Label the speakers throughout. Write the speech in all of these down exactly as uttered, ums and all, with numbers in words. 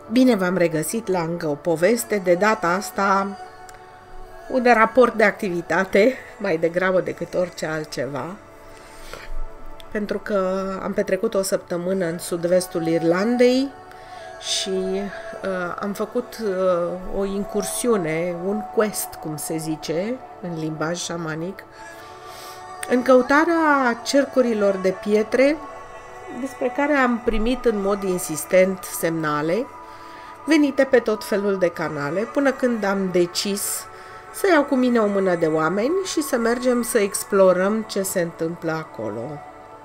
Speaker 1: Bine v-am regăsit la încă o poveste, de data asta un raport de activitate, mai degrabă decât orice altceva, pentru că am petrecut o săptămână în sud-vestul Irlandei și uh, am făcut uh, o incursiune, un quest, cum se zice, în limbaj șamanic, în căutarea cercurilor de pietre, despre care am primit în mod insistent semnale, venite pe tot felul de canale, până când am decis să iau cu mine o mână de oameni și să mergem să explorăm ce se întâmplă acolo.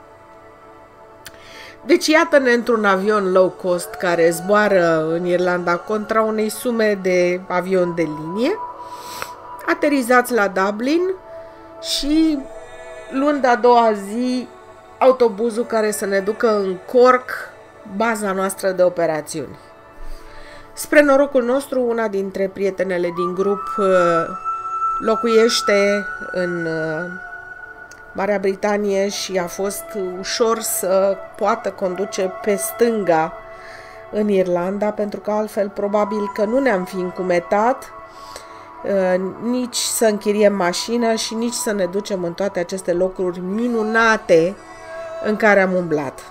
Speaker 1: Deci iată-ne într-un avion low cost care zboară în Irlanda contra unei sume de avion de linie, aterizați la Dublin și luând a doua zi autobuzul care să ne ducă în Cork, baza noastră de operațiuni. Spre norocul nostru, una dintre prietenele din grup locuiește în Marea Britanie și a fost ușor să poată conduce pe stânga în Irlanda, pentru că altfel probabil că nu ne-am fi încumetat nici să închiriem mașină și nici să ne ducem în toate aceste locuri minunate în care am umblat.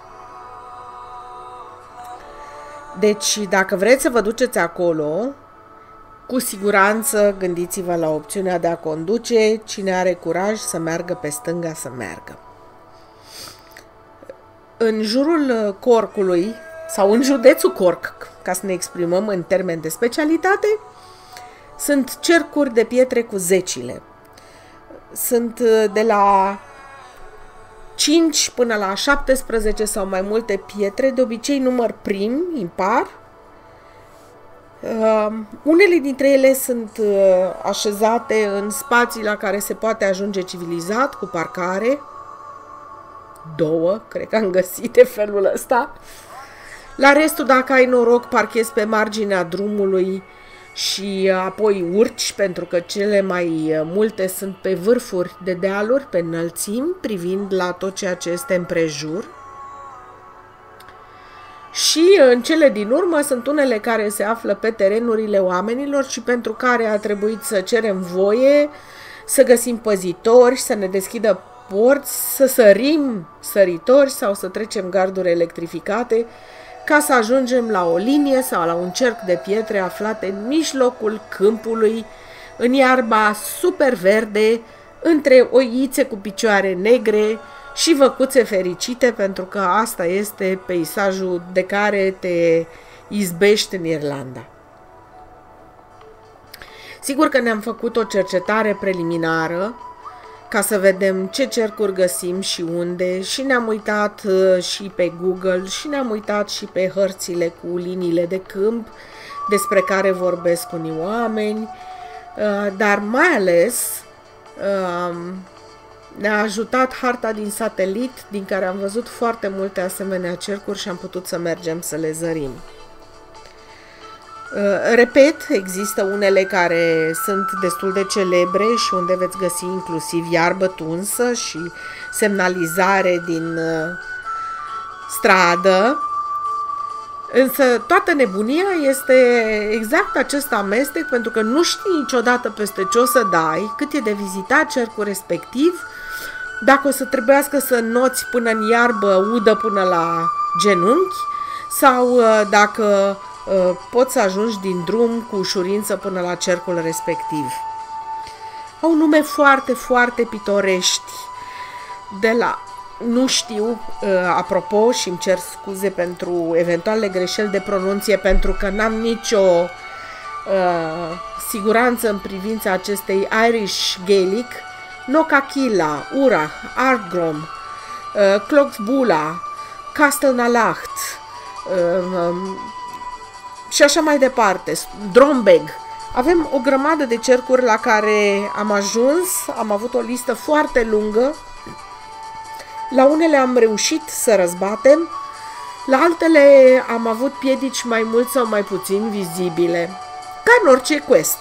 Speaker 1: Deci, dacă vreți să vă duceți acolo, cu siguranță gândiți-vă la opțiunea de a conduce. Cine are curaj să meargă pe stânga, să meargă. În jurul Corkului, sau în județul Cork, ca să ne exprimăm în termeni de specialitate, sunt cercuri de pietre cu zecile. Sunt de la cinci până la șaptesprezece sau mai multe pietre, de obicei număr prim, impar. Uh, unele dintre ele sunt uh, așezate în spații la care se poate ajunge civilizat, cu parcare. Două, cred că am găsit de felul ăsta. La restul, dacă ai noroc, parchezi pe marginea drumului și apoi urci, pentru că cele mai multe sunt pe vârfuri de dealuri, pe înălțimi, privind la tot ceea ce este împrejur. Și în cele din urmă sunt unele care se află pe terenurile oamenilor și pentru care a trebuit să cerem voie, să găsim păzitori, să ne deschidă porți, să sărim săritori sau să trecem garduri electrificate, ca să ajungem la o linie sau la un cerc de pietre aflate în mijlocul câmpului, în iarba super verde, între oițe cu picioare negre și văcuțe fericite, pentru că asta este peisajul de care te izbești în Irlanda. Sigur că ne-am făcut o cercetare preliminară ca să vedem ce cercuri găsim și unde, și ne-am uitat și pe Google și ne-am uitat și pe hărțile cu liniile de câmp despre care vorbesc unii oameni, dar mai ales ne-a ajutat harta din satelit, din care am văzut foarte multe asemenea cercuri și am putut să mergem să le zărim. Repet, există unele care sunt destul de celebre și unde veți găsi inclusiv iarbă tunsă și semnalizare din stradă, însă toată nebunia este exact acest amestec, pentru că nu știi niciodată peste ce o să dai, cât e de vizitat cercul respectiv, dacă o să trebuiască să înnoți până în iarbă udă până la genunchi sau dacă poți să ajungi din drum cu ușurință până la cercul respectiv. Au nume foarte, foarte pitorești. De la, nu știu, apropo, și îmi cer scuze pentru eventuale greșeli de pronunție, pentru că n-am nicio uh, siguranță în privința acestei Irish Gaelic. Nocachila, Urach, Ardgrom, uh, Clogsbula, Castelnalacht, uh, și așa mai departe, Drombeg. Avem o grămadă de cercuri la care am ajuns, am avut o listă foarte lungă. La unele am reușit să răzbatem, la altele am avut piedici mai mult sau mai puțin vizibile, ca în orice quest.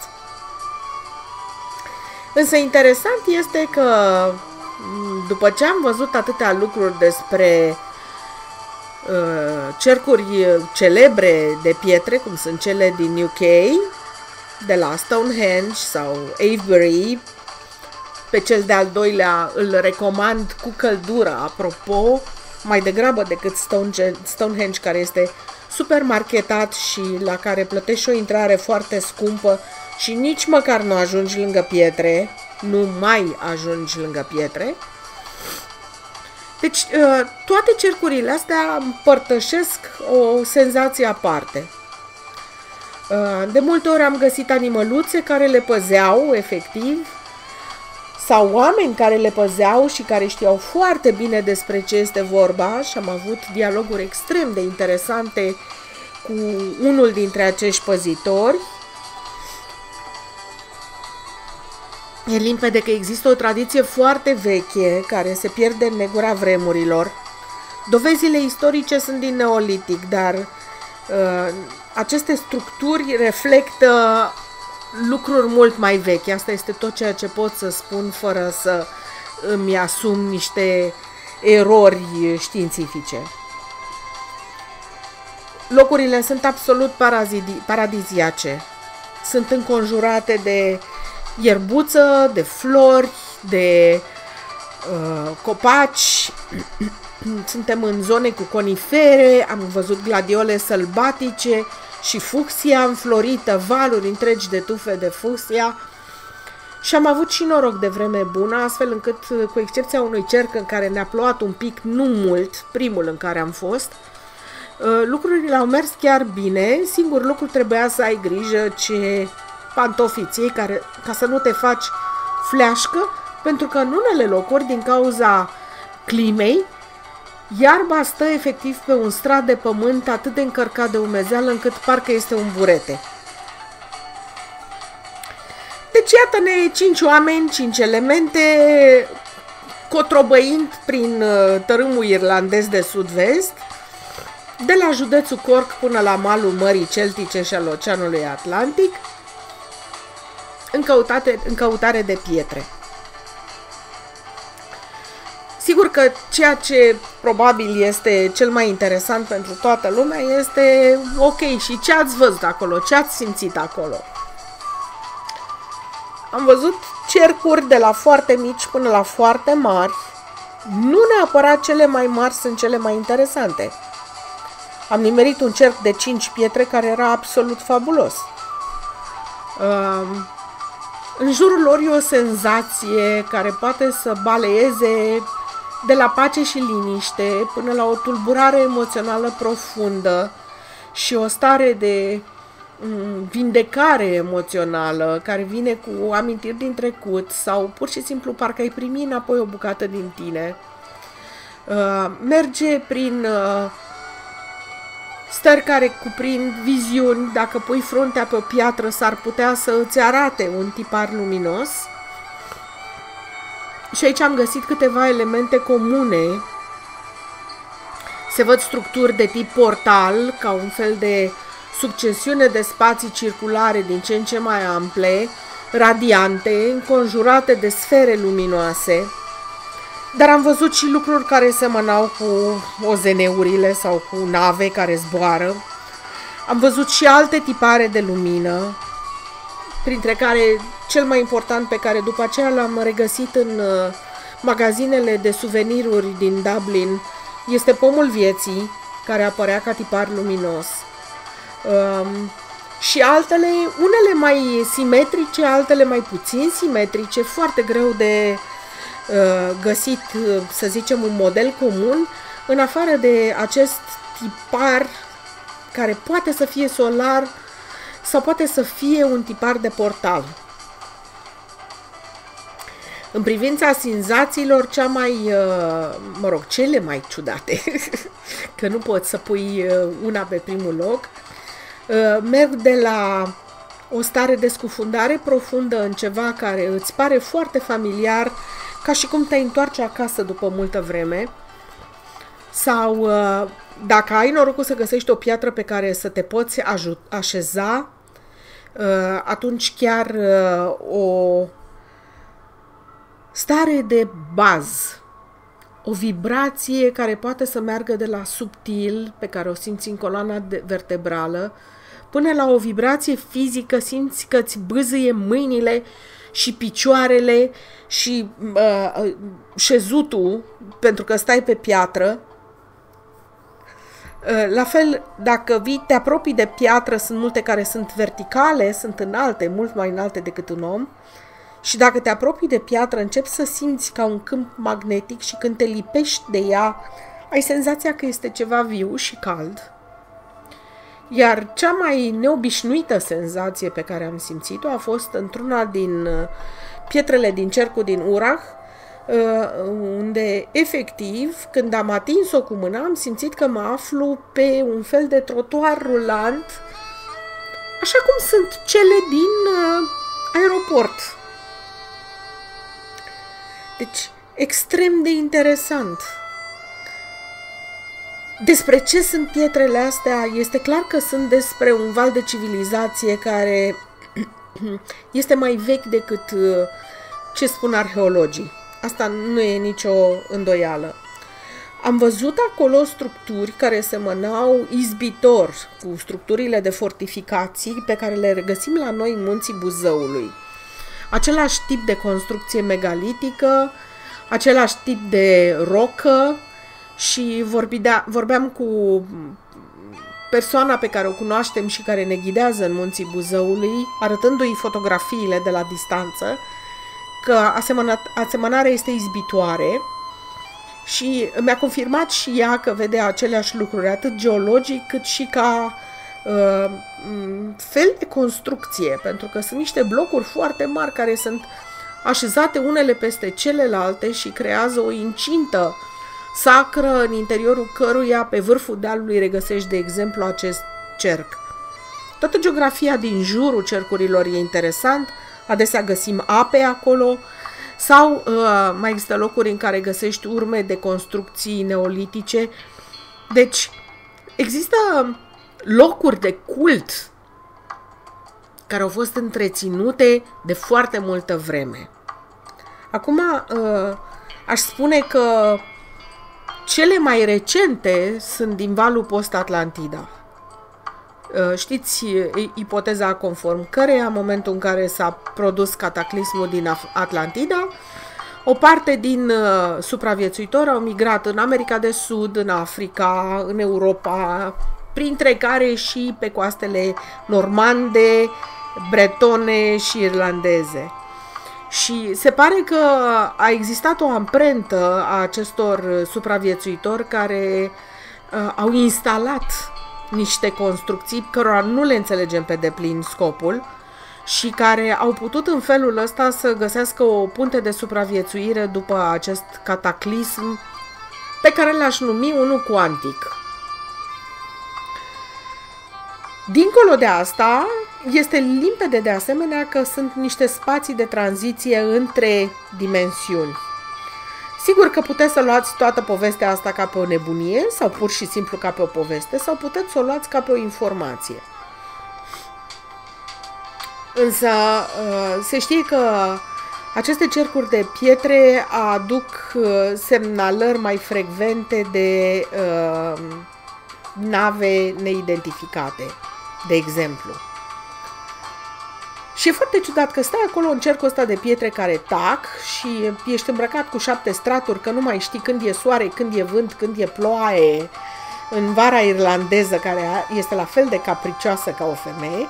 Speaker 1: Însă interesant este că după ce am văzut atâtea lucruri despre cercuri celebre de pietre, cum sunt cele din U K, de la Stonehenge sau Avebury. Pe cel de-al doilea îl recomand cu căldură, apropo, mai degrabă decât Stonehenge, care este super marketat și la care plătești o intrare foarte scumpă și nici măcar nu ajungi lângă pietre, nu mai ajungi lângă pietre. Deci toate cercurile astea împărtășesc o senzație aparte. De multe ori am găsit animăluțe care le păzeau, efectiv, sau oameni care le păzeau și care știau foarte bine despre ce este vorba și am avut dialoguri extrem de interesante cu unul dintre acești păzitori. E limpede că există o tradiție foarte veche care se pierde în negura vremurilor. Dovezile istorice sunt din Neolitic, dar uh, aceste structuri reflectă lucruri mult mai vechi. Asta este tot ceea ce pot să spun fără să îmi asum niște erori științifice. Locurile sunt absolut paradiziace. Sunt înconjurate de ierbuță, de flori, de uh, copaci. Suntem în zone cu conifere, am văzut gladiole sălbatice și fucsia înflorită, valuri întregi de tufe de fucsia. Și am avut și noroc de vreme bună, astfel încât, cu excepția unui cerc în care ne-a plouat un pic, nu mult, primul în care am fost, lucrurile au mers chiar bine. Singur lucru, trebuia să ai grijă ce pantofi ții, care, ca să nu te faci fleașcă, pentru că în unele locuri, din cauza climei, iarba stă efectiv pe un strat de pământ atât de încărcat de umezeală încât parcă este un burete. Deci iată-ne cinci oameni, cinci elemente, cotrobăind prin tărâmul irlandez de sud-vest, de la județul Cork până la malul Mării Celtice și al Oceanului Atlantic, în, căutate, în căutare de pietre. Sigur că ceea ce probabil este cel mai interesant pentru toată lumea este, ok, și ce ați văzut acolo, ce ați simțit acolo? Am văzut cercuri de la foarte mici până la foarte mari. Nu neapărat cele mai mari sunt cele mai interesante. Am nimerit un cerc de cinci pietre care era absolut fabulos. Um, în jurul lor e o senzație care poate să baleieze de la pace și liniște până la o tulburare emoțională profundă și o stare de vindecare emoțională care vine cu amintiri din trecut sau pur și simplu parcă ai primi înapoi o bucată din tine. Uh, merge prin uh, stări care cuprind viziuni. Dacă pui fruntea pe o piatră, s-ar putea să îți arate un tipar luminos. Și aici am găsit câteva elemente comune. Se văd structuri de tip portal, ca un fel de succesiune de spații circulare din ce în ce mai ample, radiante, înconjurate de sfere luminoase. Dar am văzut și lucruri care semănau cu O Z N-urile sau cu nave care zboară. Am văzut și alte tipare de lumină, printre care cel mai important, pe care după aceea l-am regăsit în uh, magazinele de suveniruri din Dublin, este pomul vieții, care apărea ca tipar luminos. Um, și altele, unele mai simetrice, altele mai puțin simetrice, foarte greu de uh, găsit, să zicem, un model comun, în afară de acest tipar care poate să fie solar sau poate să fie un tipar de portal. În privința senzațiilor, cea mai, mă rog, cele mai ciudate, că nu poți să pui una pe primul loc, merg de la o stare de scufundare profundă în ceva care îți pare foarte familiar, ca și cum te întoarce acasă după multă vreme, sau dacă ai norocul să găsești o piatră pe care să te poți așeza, atunci chiar o stare de baz, o vibrație care poate să meargă de la subtil, pe care o simți în coloana vertebrală, până la o vibrație fizică, simți că îți bâzâie mâinile și picioarele și uh, șezutul, pentru că stai pe piatră. Uh, la fel, dacă vii, te apropii de piatră, sunt multe care sunt verticale, sunt înalte, mult mai înalte decât un om. Și dacă te apropii de piatră, începi să simți ca un câmp magnetic și când te lipești de ea, ai senzația că este ceva viu și cald. Iar cea mai neobișnuită senzație pe care am simțit-o a fost într-una din pietrele din cercul din Urach, unde, efectiv, când am atins-o cu mâna, am simțit că mă aflu pe un fel de trotuar rulant, așa cum sunt cele din aeroport. Deci, extrem de interesant. Despre ce sunt pietrele astea? Este clar că sunt despre un val de civilizație care este mai vechi decât ce spun arheologii. Asta nu e nicio îndoială. Am văzut acolo structuri care semănau izbitor cu structurile de fortificații pe care le regăsim la noi în munții Buzăului. Același tip de construcție megalitică, același tip de rocă și vorbidea, vorbeam cu persoana pe care o cunoaștem și care ne ghidează în munții Buzăului, arătându-i fotografiile de la distanță, că asemănarea este izbitoare și mi-a confirmat și ea că vede aceleași lucruri, atât geologic cât și ca uh, fel de construcție, pentru că sunt niște blocuri foarte mari care sunt așezate unele peste celelalte și creează o incintă sacră în interiorul căruia pe vârful dealului regăsești, de exemplu, acest cerc. Toată geografia din jurul cercurilor e interesant, adesea găsim ape acolo sau uh, mai există locuri în care găsești urme de construcții neolitice. Deci există locuri de cult care au fost întreținute de foarte multă vreme. Acum uh, aș spune că cele mai recente sunt din valul post-Atlantida. Știți ipoteza conform căreia, în momentul în care s-a produs cataclismul din Atlantida, o parte din supraviețuitori au migrat în America de Sud, în Africa, în Europa, printre care și pe coastele normande, bretone și irlandeze. Și se pare că a existat o amprentă a acestor supraviețuitori care uh, au instalat niște construcții cărora nu le înțelegem pe deplin scopul și care au putut în felul ăsta să găsească o punte de supraviețuire după acest cataclism pe care l-aș numi unul cuantic. Dincolo de asta, este limpede de asemenea că sunt niște spații de tranziție între dimensiuni. Sigur că puteți să luați toată povestea asta ca pe o nebunie sau pur și simplu ca pe o poveste sau puteți să o luați ca pe o informație. Însă se știe că aceste cercuri de pietre aduc semnalări mai frecvente de uh, nave neidentificate, de exemplu. Și e foarte ciudat că stai acolo în cercul ăsta de pietre care tac și ești îmbrăcat cu șapte straturi, că nu mai știi când e soare, când e vânt, când e ploaie, în vara irlandeză, care este la fel de capricioasă ca o femeie.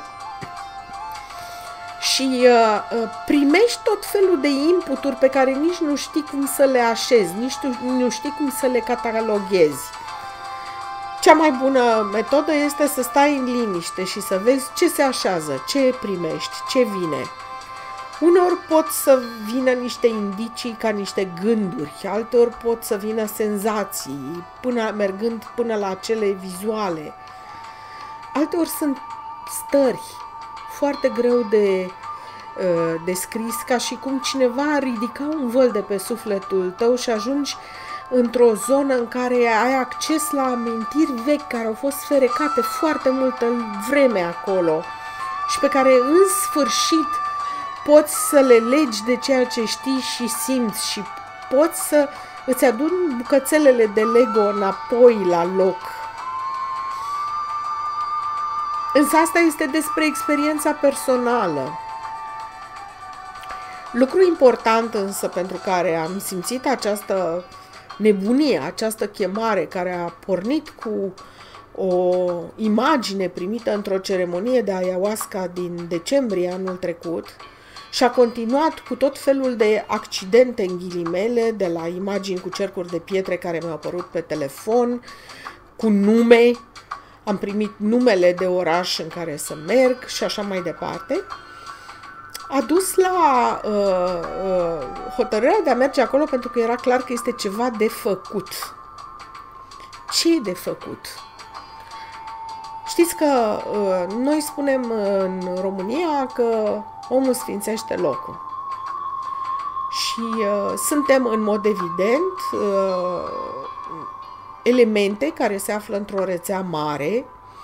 Speaker 1: Și uh, primești tot felul de inputuri pe care nici nu știi cum să le așezi, nici nu, nu știi cum să le cataloghezi. Cea mai bună metodă este să stai în liniște și să vezi ce se așează, ce primești, ce vine. Uneori pot să vină niște indicii ca niște gânduri, alteori pot să vină senzații, până, mergând până la cele vizuale. Alteori sunt stări foarte greu de uh, descris, ca și cum cineva ar ridica un văl de pe sufletul tău și ajungi într-o zonă în care ai acces la amintiri vechi care au fost ferecate foarte multă vreme acolo și pe care în sfârșit poți să le legi de ceea ce știi și simți și poți să îți adun bucățelele de Lego înapoi la loc. Însă asta este despre experiența personală. Lucru important însă pentru care am simțit această nebunie, această chemare care a pornit cu o imagine primită într-o ceremonie de ayahuasca din decembrie anul trecut și a continuat cu tot felul de accidente în ghilimele, de la imagini cu cercuri de pietre care mi-au apărut pe telefon, cu nume, am primit numele de oraș în care să merg și așa mai departe, a dus la uh, uh, hotărârea de a merge acolo pentru că era clar că este ceva de făcut. Ce e de făcut? Știți că uh, noi spunem în România că omul sfințește locul. Și uh, suntem în mod evident uh, elemente care se află într-o rețea mare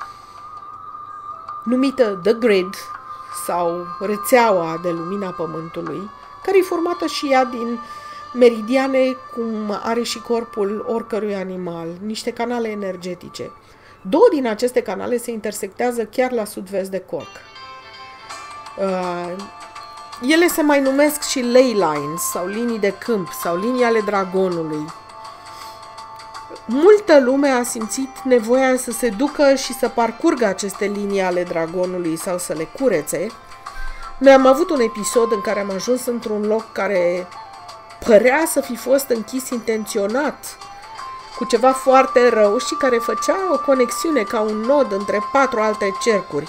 Speaker 1: numită The Grid sau rețeaua de lumina Pământului, care e formată și ea din meridiane, cum are și corpul oricărui animal, niște canale energetice. Două din aceste canale se intersectează chiar la sud-vest de Cork. Uh, ele se mai numesc și ley lines sau linii de câmp sau linii ale dragonului. Multă lume a simțit nevoia să se ducă și să parcurgă aceste linii ale dragonului sau să le curețe. Noi am avut un episod în care am ajuns într-un loc care părea să fi fost închis intenționat cu ceva foarte rău și care făcea o conexiune ca un nod între patru alte cercuri.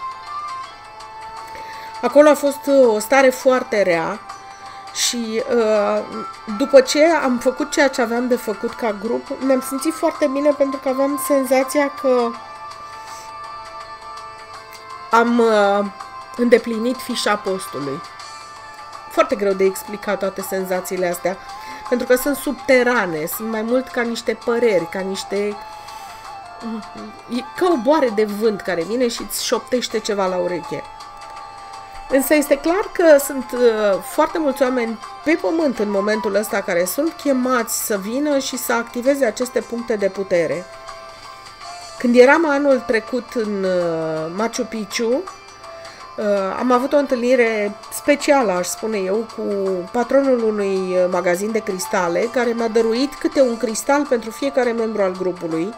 Speaker 1: Acolo a fost o stare foarte rea și uh, după ce am făcut ceea ce aveam de făcut ca grup, ne-am simțit foarte bine pentru că aveam senzația că am uh, îndeplinit fișa postului. Foarte greu de explicat toate senzațiile astea, pentru că sunt subterane, sunt mai mult ca niște păreri, ca niște... ca o boare de vânt care vine și îți șoptește ceva la ureche. Însă este clar că sunt uh, foarte mulți oameni pe pământ în momentul ăsta care sunt chemați să vină și să activeze aceste puncte de putere. Când eram anul trecut în uh, Machu Picchu, uh, am avut o întâlnire specială, aș spune eu, cu patronul unui magazin de cristale, care mi-a dăruit câte un cristal pentru fiecare membru al grupului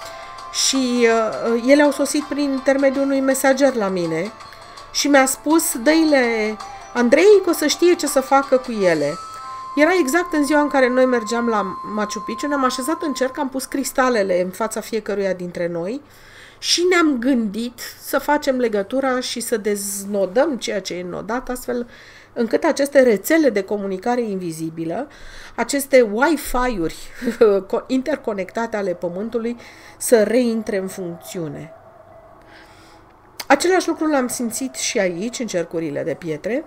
Speaker 1: și uh, ele au sosit prin intermediul unui mesager la mine și mi-a spus, dă-i-le Andrei că o să știe ce să facă cu ele. Era exact în ziua în care noi mergeam la Machu Picchu, ne-am așezat în cerc, am pus cristalele în fața fiecăruia dintre noi și ne-am gândit să facem legătura și să deznodăm ceea ce e înnodat, astfel încât aceste rețele de comunicare invizibilă, aceste Wi-Fi-uri interconectate ale Pământului să reintre în funcțiune. Același lucru l-am simțit și aici, în cercurile de pietre,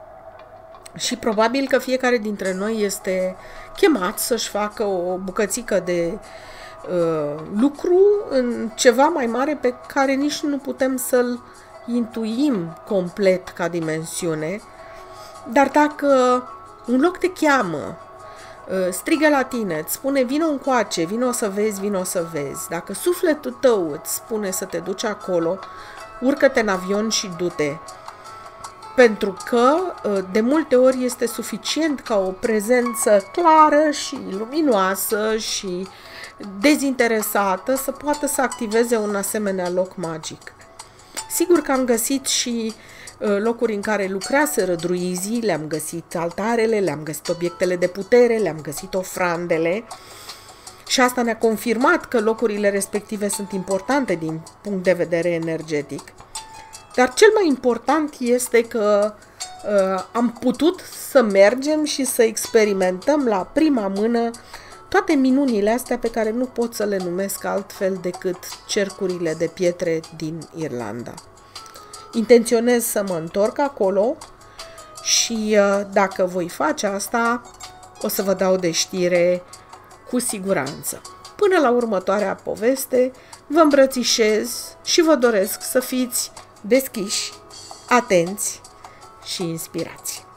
Speaker 1: și probabil că fiecare dintre noi este chemat să-și facă o bucățică de uh, lucru în ceva mai mare pe care nici nu putem să-l intuim complet ca dimensiune, dar dacă un loc te cheamă, uh, strigă la tine, îți spune vino încoace, vino să vezi, vino să vezi, dacă sufletul tău îți spune să te duci acolo, urcă-te în avion și du-te. Pentru că de multe ori este suficient ca o prezență clară și luminoasă și dezinteresată să poată să activeze un asemenea loc magic. Sigur că am găsit și locuri în care lucraseră druizii, le-am găsit altarele, le-am găsit obiectele de putere, le-am găsit ofrandele și asta ne-a confirmat că locurile respective sunt importante din punct de vedere energetic. Dar cel mai important este că uh, am putut să mergem și să experimentăm la prima mână toate minunile astea pe care nu pot să le numesc altfel decât cercurile de pietre din Irlanda. Intenționez să mă întorc acolo și uh, dacă voi face asta, o să vă dau de știre cu siguranță. Până la următoarea poveste, vă îmbrățișez și vă doresc să fiți deschiși, atenți și inspirați.